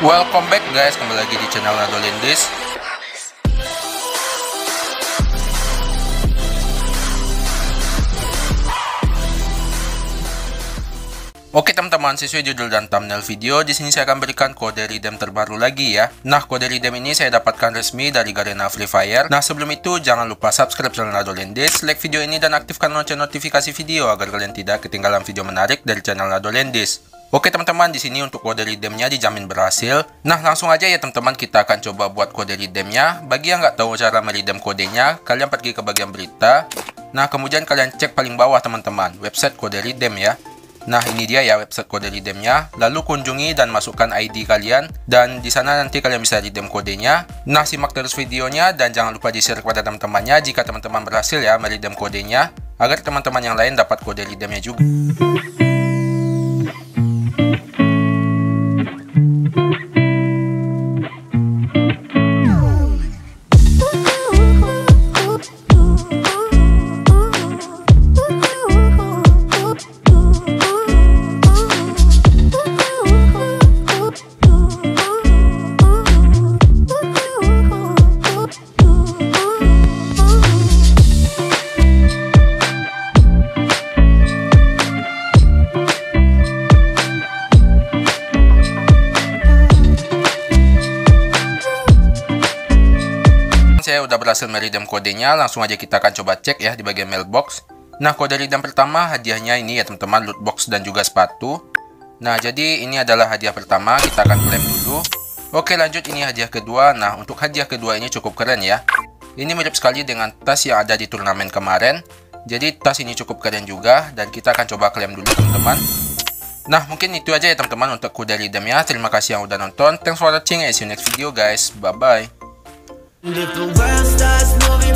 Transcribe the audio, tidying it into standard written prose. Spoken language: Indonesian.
Welcome back guys, kembali lagi di channel Nadolindis. Oke teman-teman, sesuai judul dan thumbnail video, di sini saya akan berikan kode redeem terbaru lagi ya. Nah, kode redeem ini saya dapatkan resmi dari Garena Free Fire. Nah, sebelum itu jangan lupa subscribe channel Nadolindis, like video ini dan aktifkan lonceng notifikasi video agar kalian tidak ketinggalan video menarik dari channel Nadolindis. Oke teman-teman, di sini untuk kode redeemnya dijamin berhasil. Nah, langsung aja ya teman-teman, kita akan coba buat kode redeemnya. Bagi yang nggak tahu cara meredeem kodenya, kalian pergi ke bagian berita. Nah, kemudian kalian cek paling bawah teman-teman, website kode redeem ya. Nah, ini dia ya website kode redeemnya. Lalu kunjungi dan masukkan ID kalian, dan di sana nanti kalian bisa redeem kodenya. Nah, simak terus videonya dan jangan lupa di-share kepada teman-temannya jika teman-teman berhasil ya meredeem kodenya, agar teman-teman yang lain dapat kode redeemnya juga. Saya udah berhasil meredeem kodenya, langsung aja kita akan coba cek ya di bagian mailbox. Nah, kode redeem pertama hadiahnya ini ya teman-teman, loot box dan juga sepatu. Nah, jadi ini adalah hadiah pertama, kita akan klaim dulu. Oke, lanjut, ini hadiah kedua. Nah, untuk hadiah kedua ini cukup keren ya. Ini mirip sekali dengan tas yang ada di turnamen kemarin. Jadi tas ini cukup keren juga dan kita akan coba klaim dulu teman-teman. Nah, mungkin itu aja ya teman-teman untuk kode redeemnya. Terima kasih yang udah nonton. Thanks for watching, see you next video guys. Bye bye. If the world starts moving